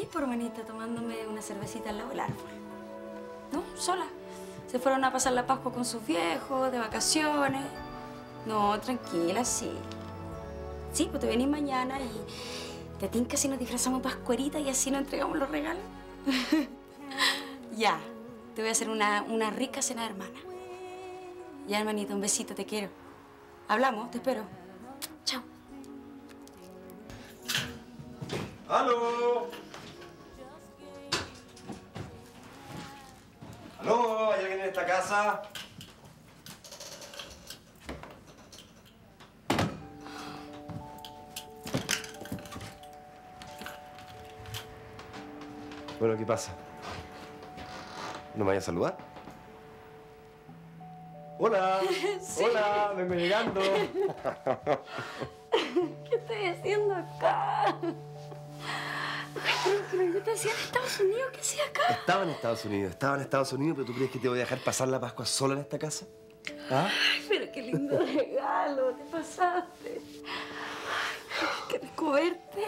por manita, tomándome una cervecita al lado del árbol. ¿No? Sola. Se fueron a pasar la Pascua con sus viejos, de vacaciones. No, tranquila, sí. Sí, pues te venís mañana y te tinca si nos disfrazamos pascuerita y así nos entregamos los regalos. Ya, te voy a hacer una rica cena de hermana. Ya, hermanita, un besito, te quiero. Hablamos, te espero. Chao. ¡Aló! ¿Aló? ¿Hay alguien en esta casa? Bueno, ¿qué pasa? ¿No me vayas a saludar? ¡Hola! Sí. ¡Hola! ¡Vengo llegando! ¿Qué estoy haciendo acá? Pero yo te decía en Estados Unidos, ¿qué hacía acá? Estaba en Estados Unidos, pero ¿tú crees que te voy a dejar pasar la Pascua sola en esta casa? ¿Ah? Ay, pero qué lindo regalo, te pasaste. Ay, qué descuberte.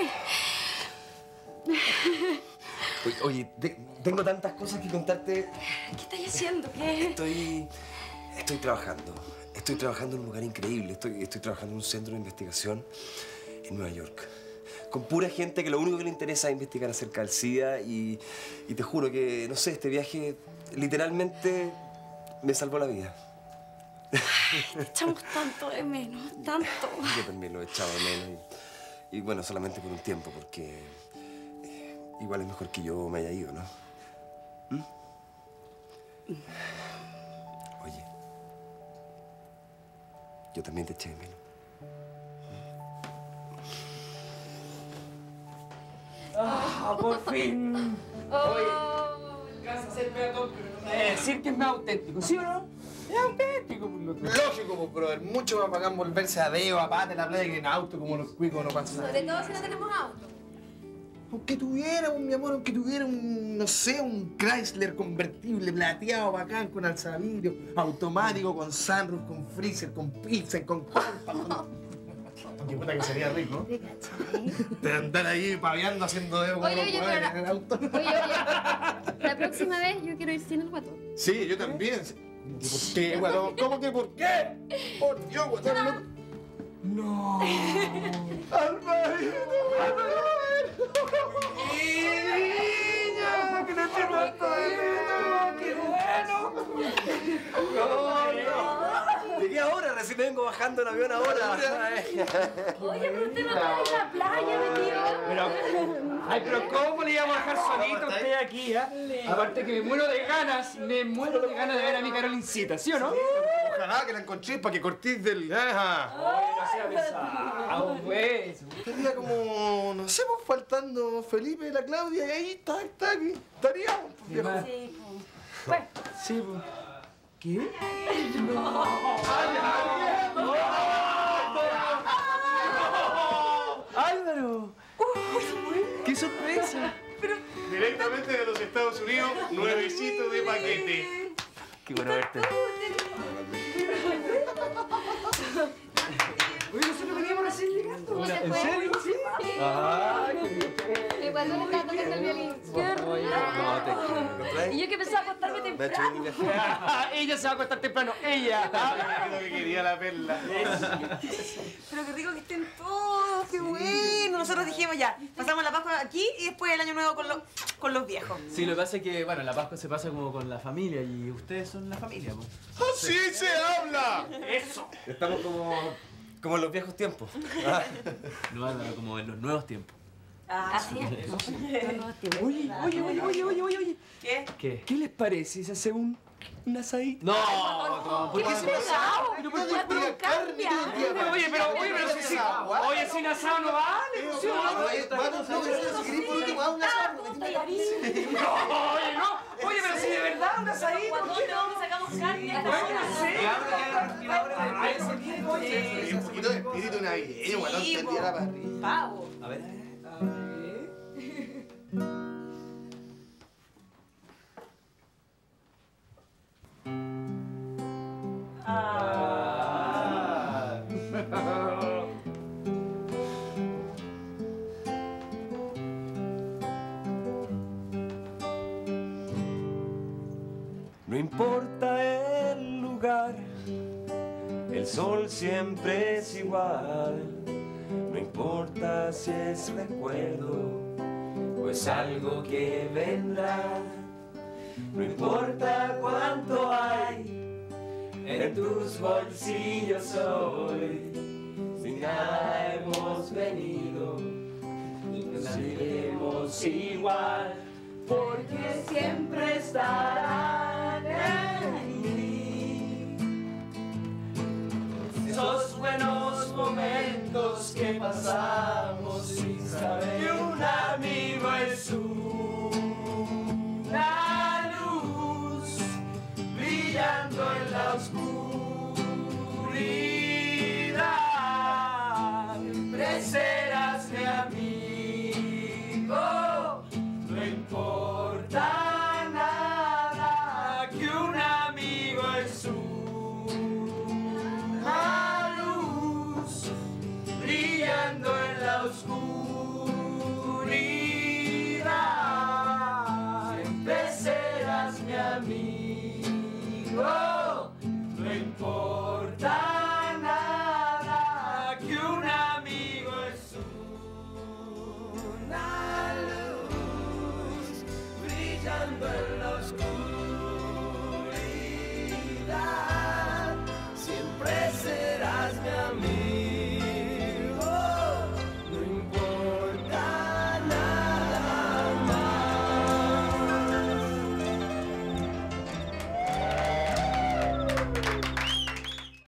Oye, tengo tantas cosas que contarte. ¿Qué estás haciendo? ¿Qué? Estoy trabajando. Estoy trabajando en un lugar increíble. Estoy trabajando en un centro de investigación en Nueva York. Con pura gente que lo único que le interesa es investigar acerca del SIDA y te juro que, no sé, este viaje literalmente me salvó la vida. Ay, te echamos tanto de menos, tanto. Yo también lo he echado de menos y bueno, solamente por un tiempo, porque igual es mejor que yo me haya ido, ¿no? ¿Mm? Oye, yo también te eché de menos. ¡Ah, por fin! Oye, vas a ser peatón, pero no me decir que es más auténtico, ¿sí o no? Es auténtico, por lo que... Lógico, pues, brother. Mucho más bacán volverse a dedo, a pata, en la playa que en auto, como los cuicos no pasa. Sobre todo si no tenemos auto. Aunque tuviera, mi amor, aunque tuviera un, no sé, un Chrysler convertible, plateado, bacán, con alzavidrio, automático, con sunroof, con freezer, con pizza, con compa, Aunque puta que sería rico. De andar ahí paviando, haciendo dedo con los jugadores en el auto. Oye, la próxima vez yo quiero ir sin el guatón. Sí, yo también. ¿Por qué, guatón? ¿Cómo que por qué? Por Dios, guatón, loco. No. ¡Alvarito, niña! ¡Que no te mato de mí! ¡Qué bueno! No. Llegué ahora, recién vengo bajando el avión ahora. Oye, pero usted no está en la playa, metido. Pero ¿cómo le íbamos a dejar solito a usted aquí, Aparte que me muero de ganas de ver a mi Carolincita, ¿sí o no? Ojalá que la encontré para que cortís del... Ajá. Oye, no sea pesado, pues. Estaría como, no sé, pues faltando Felipe, la Claudia, y ahí está aquí. Estaríamos, pues, viejo. Sí, pues. Bueno. Sí, pues. ¿Qué? ¡Álvaro! ¡Qué sorpresa! Directamente de los Estados Unidos, nuevecito de paquete. Qué bueno verte. Oye, nosotros veníamos recién llegando. ¿En serio? Sí. Ah, qué bien. El guatón estaba tocando el violín. Qué raro. Y yo que pensaba acostarme temprano. Ella se va a acostar temprano, ella. Lo que quería la perla. Pero qué rico que estén todos, qué bueno. Nosotros dijimos ya, pasamos la Pascua aquí y después el Año Nuevo con los viejos. Sí, lo que pasa es que, bueno, la Pascua se pasa como con la familia y ustedes son la familia, pues. ¡Así se habla! ¡Eso! Estamos como en los viejos tiempos. No, Álvaro, como en los nuevos tiempos. Así es. Oye. ¿Qué? ¿Qué? ¿Qué les parece si hace un asadito? No, ¿Por qué sin asado? Pero ¿por qué cambia? Oye, pero si... Oye, sin asado no vale, ¿sí o no? Oye, no. Oye, pero si de verdad un asadito. No, sacamos carne. Un poquito de espíritu navideño, guatón, te tira la parrilla. Pavo. A ver. el sol siempre es igual. No importa si es recuerdo o es algo que vendrá. No importa cuánto hay en tus bolsillos hoy. Sin nada hemos venido y nos iremos igual, porque siempre estarán en mí esos buenos momentos que pasamos sin saber que un amigo es una luz brillando en la oscuridad. Siempre serás mi amigo, no importa nada, que un amigo es una luz brillando en la oscuridad. Siempre serás mi amigo, no importa nada, que un amigo es una luz brillando en la oscuridad.